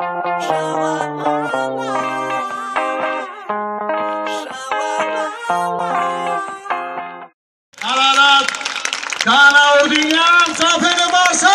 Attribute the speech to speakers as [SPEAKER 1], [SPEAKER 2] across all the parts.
[SPEAKER 1] Ararat Kanaordinyan Zafere Barsa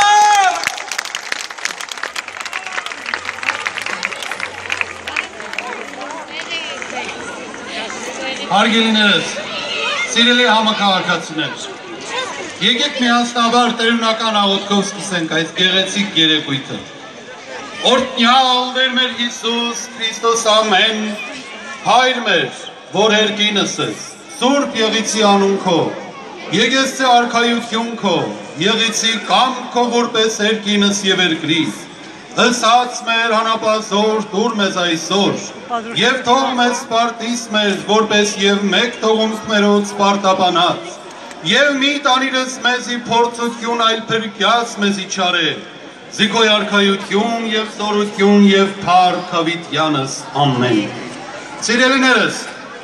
[SPEAKER 1] Հարգելիներս, սիրելի համակարգացիներ, եկեք միասնաբար տերունական աղոթքով սկսենք այս գեղեցիկ երեկույթը։ Օրհնյալ Տեր մեր Հիսուս Քրիստոս ամեն, Հայր մեր, որ երկինս ես, Սուրբ եղիցի անունքով, եկեցցե արքայություն քո, եղիցի կամքո որպես երկինս եւ երկրիս, ըսած մեր հանապազոր դուր մեզ այսօր, եւ թող մեզ սպարտիս մեր, որպես եւ մեկ թողունք մերոց սպարտաբանած, եւ մի տանիրս մեզի փորձություն այլ փրկյաց մեզի չարել, զիգոյ արքայություն եւ զորություն եւ փառք հավիտյանս ամեն։ Սիրելիներս,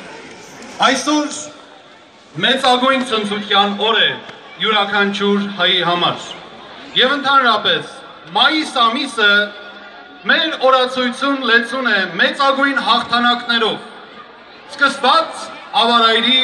[SPEAKER 1] այսօր մեծագույն ցնծության օր է յուրաքանչյուր հայի համար եւ ընդհանրապես մայիս ամիսը մեր օրացույցուն լեցուն է մեծագույն հաղթանակներով, սկսված ավարայրի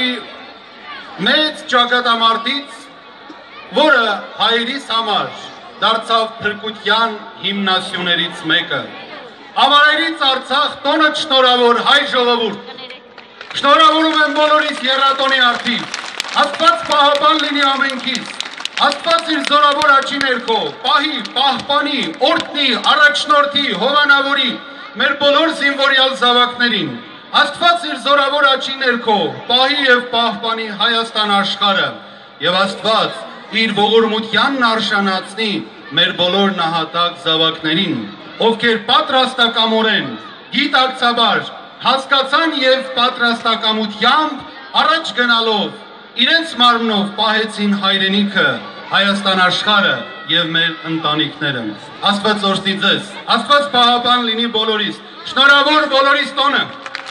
[SPEAKER 1] մեծ ճակատամարտից, որը հայերիս համար դարձավ փրկության հիմնասյուներից մեկը։ Ավարայրից Արցախ տոնը շնորհավոր հայ ժողովուրդ, շնորհավորում եմ բոլորիս եռատոնի արդիվ, Աստված պահապան լինի ամենքից, Աստված իր զորավոր աչի ներքո, պահի, պահպանի, օրհնի, առաջնորդի, հովանավորի մեր բոլոր զինվորյալ զավակներին, Աստված իր զորավոր աչի ներքո, պահի եւ պահպանի Հայաստան աշխարհը, եւ Աստված իր ողորմությանն արժանացնի մեր բոլոր նահատակ զավակներին, ովքեր պատրաստակամորեն, գիտակցաբար, հասկացան եւ պատրաստակամությամբ առաջ գնալով իրենց մարմնով պահեցին հայրենիքը, Հայաստան աշխարհը եւ մեր ընտանիքները։ Աստված օրհնի ձեզ, Աստված պահապան լինի բոլորիս, շնորհավոր բոլորիս տոնը։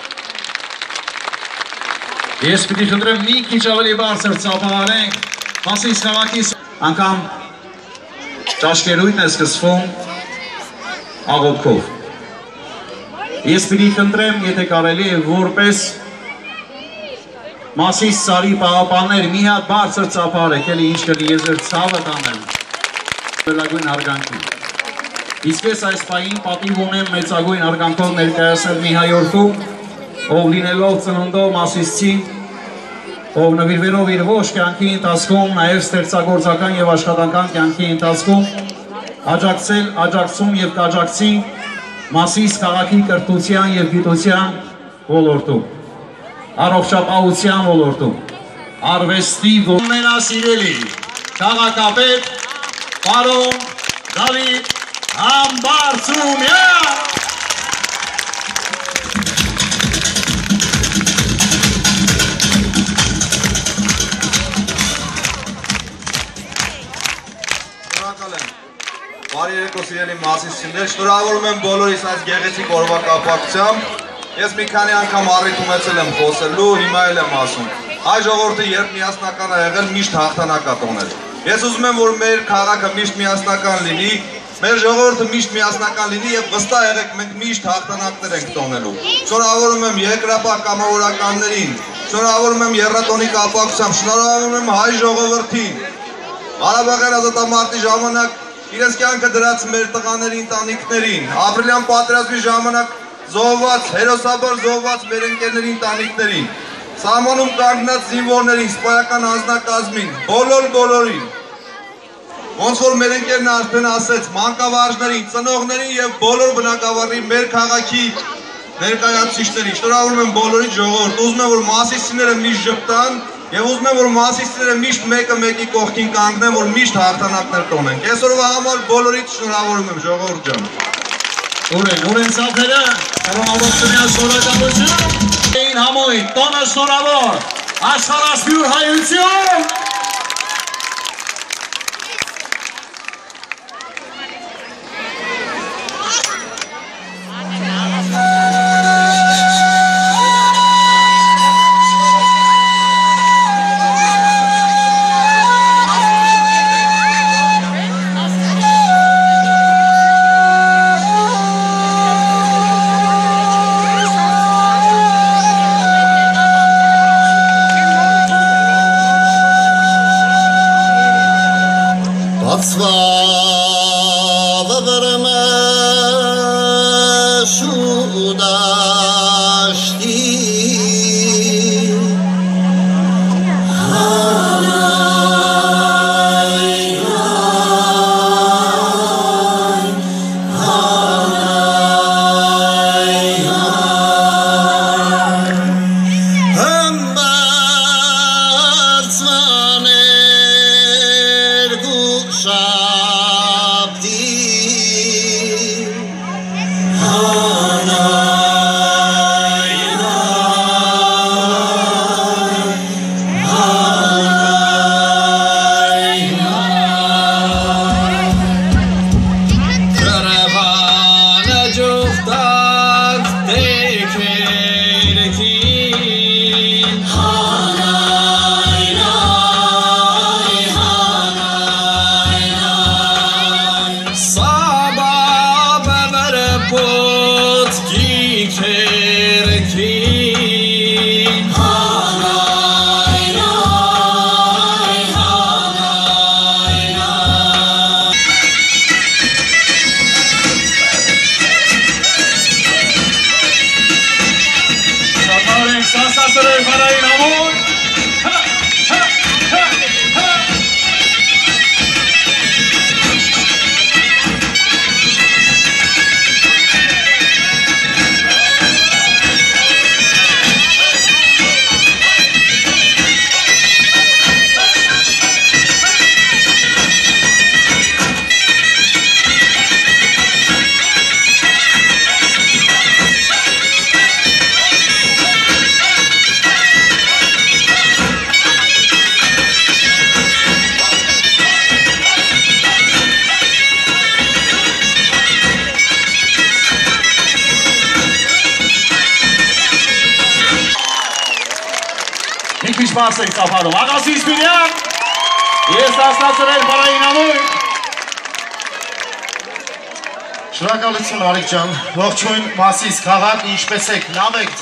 [SPEAKER 2] Ես պիտի խնդրեմ մի քիչ ավելի բարձր ծափահարենք, Մասիս քաղաքի անգամ ճաշկերույթն է սկսվում աղոթքով։ Ես պիտի խնդրեմ, եթե կարելի է, որպես Մասիս սարի պահապաններ մի հատ բարձր ծափահարեք, էլի ինչ կլի ես ձեր ցավը տանեմ, բելագույն հարգանքի։ Իսկ ես այս պահին պատիվ ունեմ մեծագույն հարգանքով ներկայացնել մի հայորդու, ով լինելով ծնունդով Մասիսցի, ով նվիրվելով իր ողջ կյանքի ընթացքում, նաև ստեղծագործական եւ աշխատանքական կյանքի ընթացքում աջակցում եւ կաջակցի Մասիս քաղաքի կրթության եւ գիտության ոլորտում, առողջապահության ոլորտում, արվեստի ամենասիրելի քաղաքապետ պարոն Դավիթ Համբարձումյան։
[SPEAKER 3] Բարի երեկո սիրելի Մասիսցիներ, շնորհավորում եմ բոլորիս այս գեղեցիկ օրվա կապակցությամբ։ Ես մի քանի անգամ առիթ ունեցել եմ խոսելու, հիմա էլ եմ ասում։ Հայ ժողովուրդը երբ միասնական է եղել, միշտ հաղթանակ է տոնել։ Ես ուզում եմ, որ մեր քաղաքը միշտ միասնական լինի, մեր ժողովուրդը միշտ միասնական լինի եւ վստահ եղեք, մենք միշտ հաղթանակներ ենք տոնելու։ Շնորհավորում եմ երկրապահ կամավորականներին, շնորհավորում եմ եռատոնի կապակցությամբ, շնորհավորում եմ հայ ժողովրդին։ Ղարաբաղյան ազատամարտի ժամանակ իրենց կյանքը դրած մեր տղաների ընտանիքներին, ապրիլյան պատերազմի ժամանակ զոհված, հերոսաբար զոհված մեր ընկերների ընտանիքներին, սահմանում կանգնած զինվորներին, սպայական անձնակազմին, բոլորին, ոնց որ մեր ընկերն արդեն ասեց, մանկավարժներին, ծնողներին եւ բոլոր բնակավարների մեր քաղաքի ներկայացուցիչներին, շնորհավորում եմ բոլորի ժողովուրդ, ուզում եմ որ Մասիսցիները միշտ ժպտան եւ ուզում եմ որ Մասիսցիները միշտ մեկը մեկի կողքին կանգնեն, որ միշտ հաղթանակներ տոնենք։ Այսօրվա համար բոլորիդ շնորհավորում եմ ժողովուրդ ջան։
[SPEAKER 2] Ուրեն ծափերը, կրոնավորությունյան շնորհակալություն, համոյթ, տոնը շնորհավոր, աշխարհասփյուր հայություն։ բաց ենք ծափարում։ Աղասի Սպիրյան, ես ասացրել բարային ամույն։
[SPEAKER 4] Շնորհակալություն Արիկ ջան, ողջույն Մասիս քաղաք, ինչպես եք, լավ եք։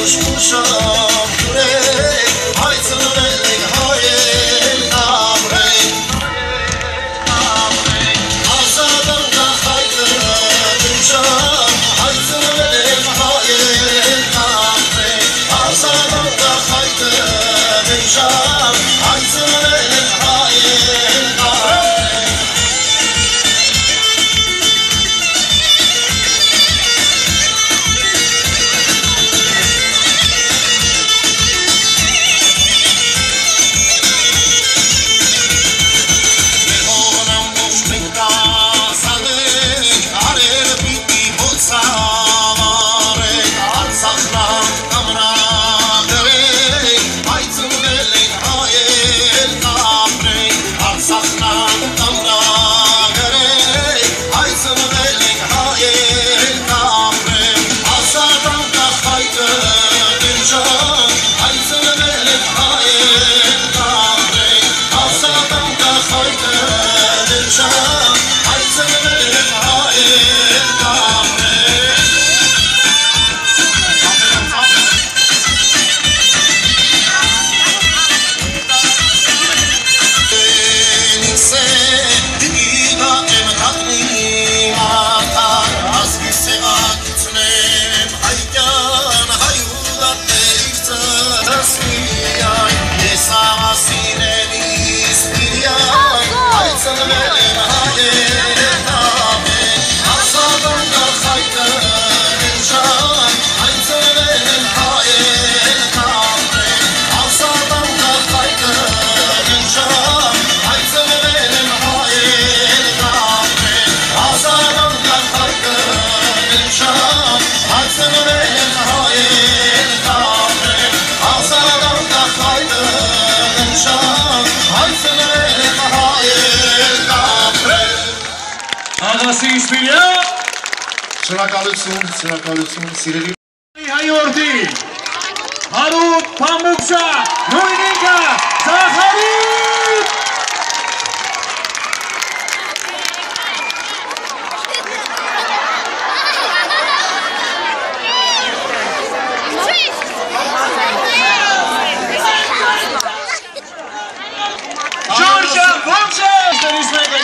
[SPEAKER 5] Shop,
[SPEAKER 2] Մոսի Իշպիրյա։
[SPEAKER 4] Շնորհակալություն, սիրելի
[SPEAKER 2] հայորդի, Հարութ Փամուկյան, նույն ինքը, Զախարի։ Ջորջը, ոնց է, ստերիս մեկը,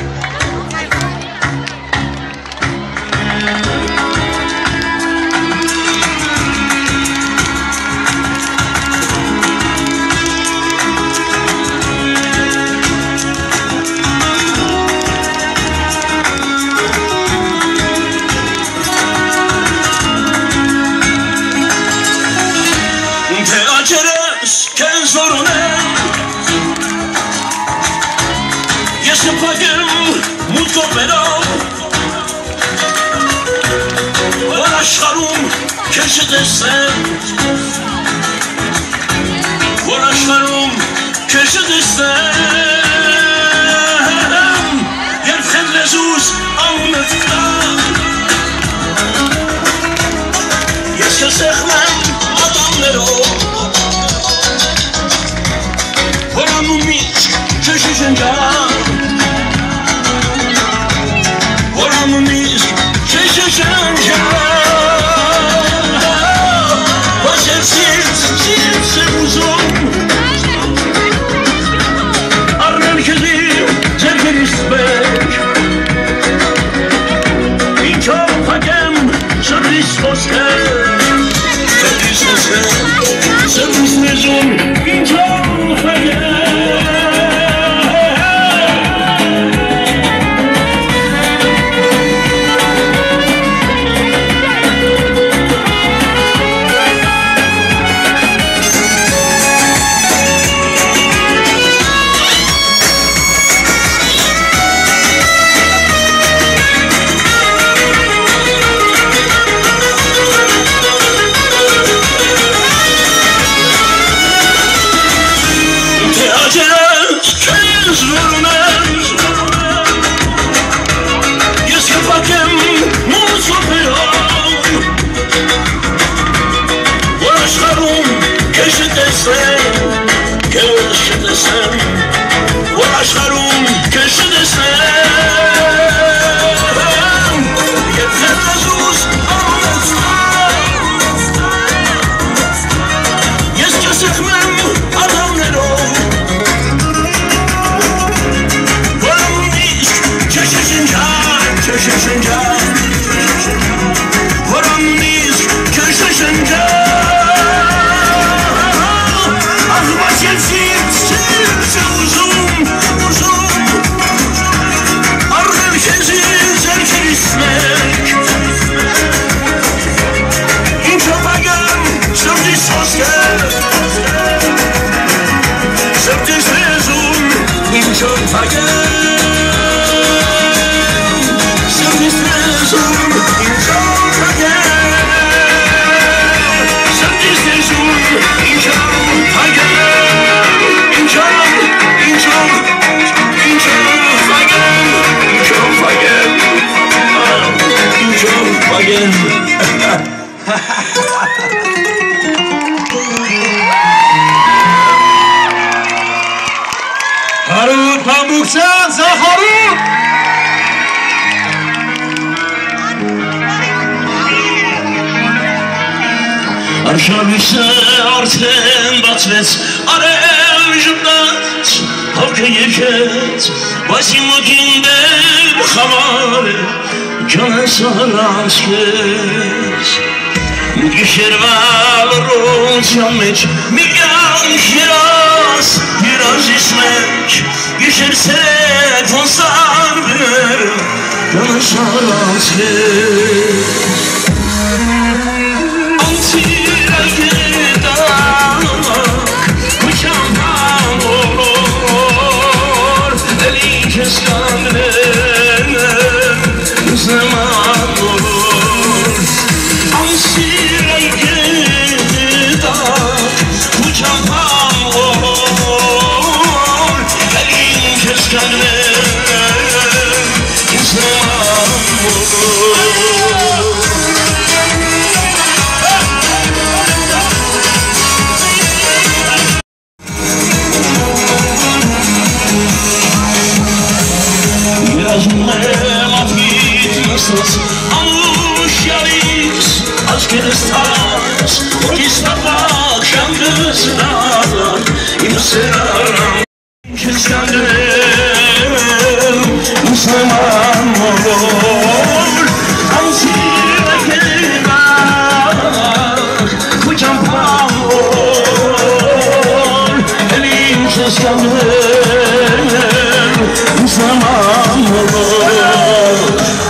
[SPEAKER 2] Հարութ Փամուկյան, Զախարի։
[SPEAKER 5] Արշալույսը արդեն բացվեց, արև ժպտաց, հավքը երկեց, բայց իմ մոգին դեմ խամար է, ջանս առանց քեզ։ Գիշերվա լռության մեջ մի կյանք երազ, երազիս մեջ, գիշեր սերեկ ոնց արվները, ջանս առանց քեզ։ Müslüman olur Ansira gelmek Kucam pam olur Elim seslenir Müslüman olur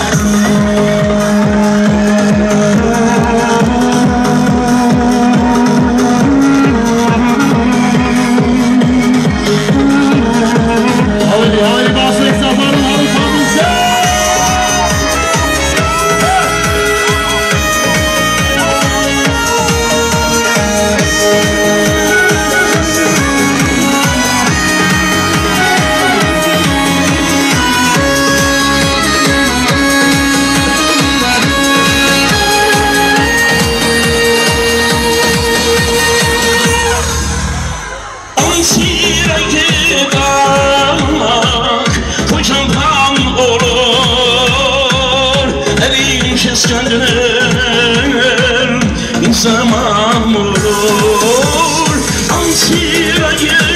[SPEAKER 5] İnsanım olur Ansira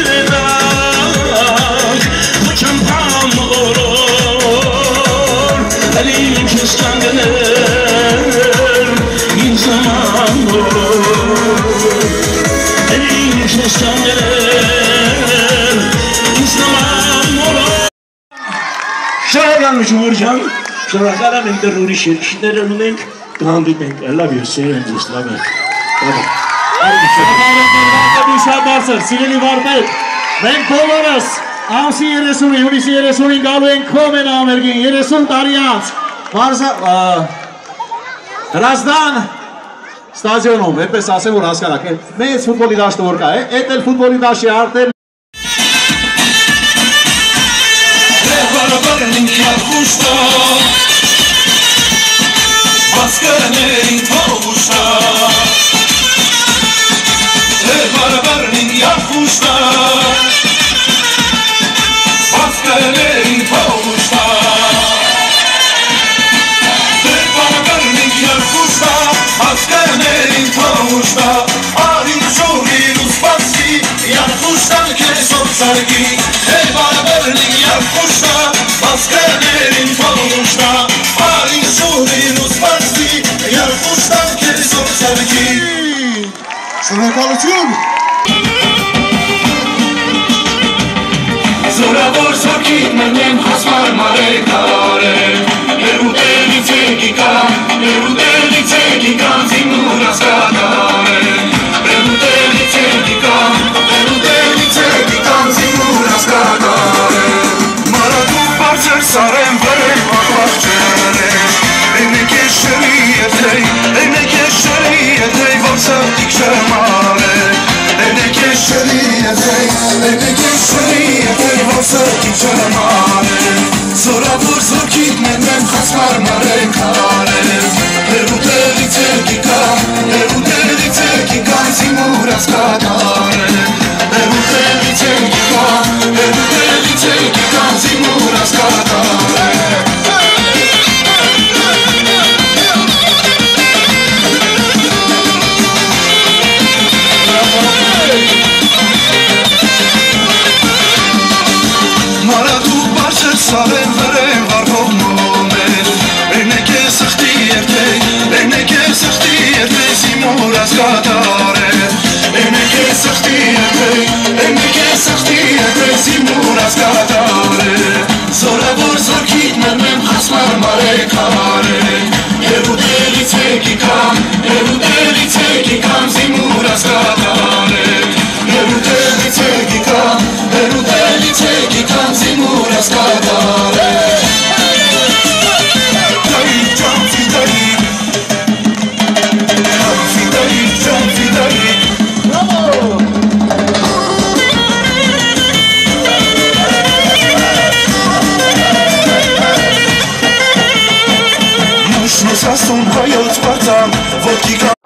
[SPEAKER 5] gelmek Kucam pam olur Elim keskendir İnsanım olur Elim keskendir İnsanım olur
[SPEAKER 6] Şuraya gelmiş Uğurcan Şuraya gelen Nuri şirkişleri önüne Tanrı'nın I love you, say and just love it.
[SPEAKER 2] Բիշաբարձր, սիրելի վարպետ, մենք բոլորս ամսի 30-ին, հունիսի 30-ին գալու ենք Քոմեն ամերգին, 30 տարի անց, Հրազդան ստադիոնում, այդպես ասեմ, որ հասկանաք, մեծ ֆուտբոլի դաշտը որ կա, էդ էլ ֆուտբոլի դաշտի արտեր
[SPEAKER 5] Askerlerin tavuşta Barabarının yapmışta Askerlerin tavuşta Barabarının yapmışta Askerlerin tavuşta Arin şorin uspatski Yapmıştan kesop sargi Barabarının yapmışta Askerlerin tavuşta Arin şorin uspatski Yapmıştan kesop sargi
[SPEAKER 4] Շնորհակալություն
[SPEAKER 5] Զորավոր զորքիդ մնեմ հասմար մարեկար Երուտելից եկիկան զինուր ասկատար Երուտելից եկիկան զինուր ասկատար Մարադու բարձր սարեմ վրեմ աղաղջեր Էնեք ես շրի եթեյ որ սրտիք շմար Էնեք ես շրի եթեյ որ սրտիք շմար Զորավոր զորքիդ մենեմ խասմար մարեկար Երուտելից եկիկան զիմուր ասկատար Երուտելից եկիկան զիմուր ասկատար Սարեն վրեն վարվող մոմեր Էնեք է սխտի երդեյ Զիմուր ասկատար Էնեք է սխտի երդեյ Զիմուր ասկատար Զորավոր զորքիդ մերմեմ հասմար մարեկար Երուտելից եկիկան Զիմուր ասկատար Երուտելից եկիկան Զիմուր ասկատար Նուշնոս ասում հայոց բարձան, ոտքի